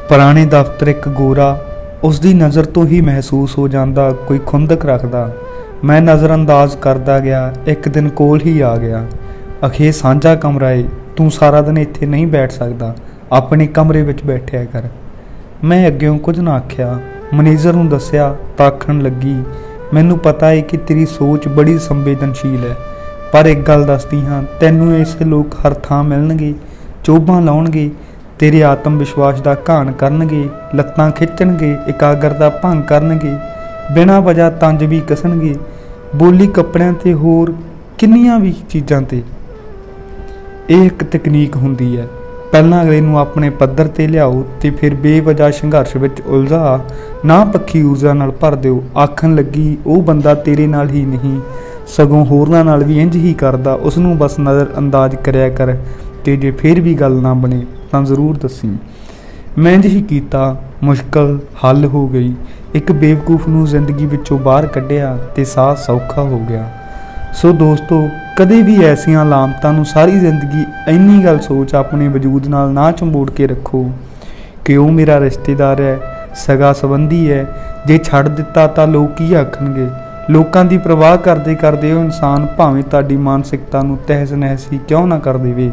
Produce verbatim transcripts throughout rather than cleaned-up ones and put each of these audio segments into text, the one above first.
पुराने दफ्तर एक गोरा उसकी नज़र तो ही महसूस हो जाता कोई खुंदक रखता। मैं नज़रअंदाज करता गया, एक दिन कोल ही आ गया। अखे साझा कमरा है, तू सारा दिन इत्थे नहीं बैठ सकता, अपने कमरे विच बैठिया कर। मैं अग्यों कुछ ना आख्या, मैनेजर नूं दस्सिया तां आखण लगी, मैनूं पता है कि तेरी सोच बड़ी संवेदनशील है, पर एक गल दसदी हाँ, तैनूं ऐसे लोग हर थां मिलणगे, चोभां लाउणगे, तेरे आत्म विश्वास का घाण करनगे, लत्तां खिच्चणगे, एकाग्रता भंग करनगे, बिना वजह तंज भी कसणगे, बोली कपड़ियां ते होर किन्नियां भी चीज़ां ते। यह एक तकनीक हुंदी है, पहलां अगले नूं अपने पद्धर ते लियाओ ते फिर बेवजह संघर्ष विच उलझा ना पक्खी ऊर्जा नाल भर दिओ। आखण लगी वो बंदा तेरे नाल ही नहीं सगों होरनां नाल भी इंज ही करदा, उसनूं बस नज़र अंदाज करिया कर, ते जे फिर भी गल ना बने तां जरूर दसी। मैं इंज ही कीता, मुश्किल हल हो गई। एक बेवकूफ नूं जिंदगी विचों बाहर कढ़िया ते साह सौखा हो गया। सो दोस्तों, कदे भी ऐसियां लामतां नूं सारी जिंदगी इन्नी गल सोच अपने वजूद नाल ना चंबोड़ के रखो कि वह मेरा रिश्तेदार है, सगा संबंधी है, जे छड़ दिता तां लोग की आखणगे। लोकां दी परवाह करदे करदे वो इंसान भावें तुहाडी मानसिकता नूं तहस नहस ही क्यों ना कर देवे।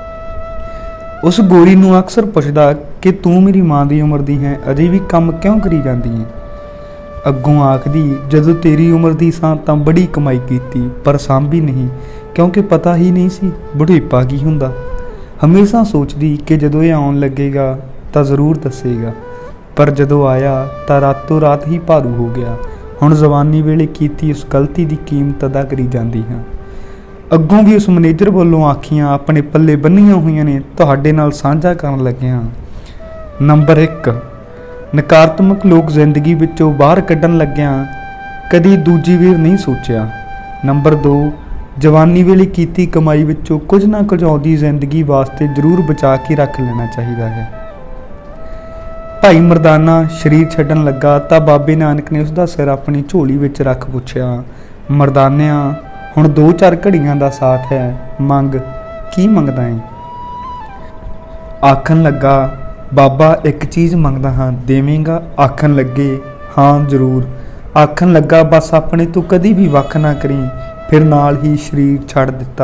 उस गोरी नूं अक्सर पुछदा कि तू मेरी मां दी उम्र दी है, अजे भी काम क्यों करी जांदी है। अगों आखदी, जदों तेरी उम्र दी सां तां बड़ी कमाई कीती, पर सांभी नहीं, क्योंकि पता ही नहीं सी बुढ़ेपा की हुंदा। हमेशा सोचदी कि जदों ये आउण लगेगा तां जरूर दसेगा, पर जदों आया तां रातों रात ही भारू हो गया। हुण जवानी वेले कीती उस गलती की कीमत अदा करी जांदी हां। अगों भी उस मैनेजर वालों आखियां अपने पल्ले बन्नियां हुई ने तुहाडे नाल साझा करन लग्या। नंबर एक, नकारात्मक लोग जिंदगी विचों बाहर कड्ढण लग्या कदी दूजी वेर नहीं सोचिया। नंबर दो, जवानी वेले कीती कमाई विचों कुछ ना कुछ आउंदी जिंदगी वास्ते जरूर बचा के रख लेना चाहिए है। भाई मरदाना शरीर छड्डण लगा तां बाबे नानक ने उसका सिर अपनी झोली विच रख पुछया, मरदानिया हुण दो चार घड़ियां दा साथ है, मंग की मंगदा है। आखन लगा, बाबा एक चीज़ मंगदा हाँ, देवेंगा। आखन लगे, हाँ जरूर। आखन लगा, बस अपने तो कदी भी वख ना करी। फिर नाल ही शरीर छड़ दिता।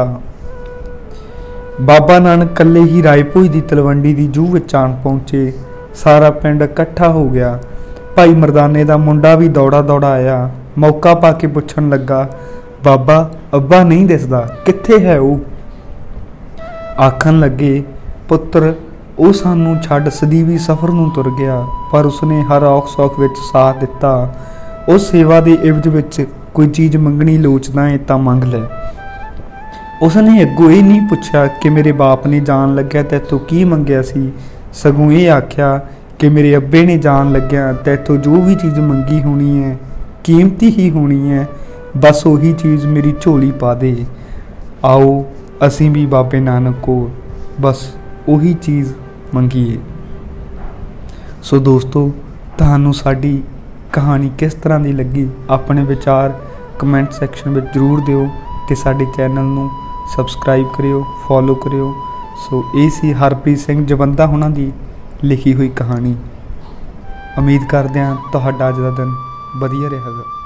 बाबा नानक कल्ले ही रायभोज की तलवंडी की जूह विच आण पहुंचे। सारा पिंड इकट्ठा हो गया। भाई मरदाने का मुंडा भी दौड़ा दौड़ा आया, मौका पा के पुछण लगा, बाबा अब्बा नहीं दिसदा, कित्थे है वो। आखन लगे, पुत्र वो सानू छड्ड सदीवी सफ़र नूं तुर गया, पर उसने हर औख सौख विच साथ दिता। उस सेवा के इवज विच कोई चीज़ मंगनी लोचदा है तां मंग लै। उसने अगों ये नहीं पुछया कि मेरे बाप ने जान लग्या तैतों की मंगिया सी, सगों ये आख्या कि मेरे अब्बे ने जान लग्या तैतों जो भी चीज़ मंगी होनी है कीमती ही होनी है, बस वही चीज़ मेरी झोली पा दे। आओ असीं भी बाबे नानक को बस वही चीज़ मंगीए। सो दोस्तों, तुहानूं साडी कहानी किस तरह की लगी, अपने विचार कमेंट सैक्शन में जरूर दिओ ते साडे चैनल नूं सबसक्राइब करियो, फॉलो करियो। सो ये सी हरप्रीत सिंह जवंदा हुणां दी लिखी हुई कहानी। उम्मीद करदे हां तुहाडा अज दा दिन वधिया रहेगा।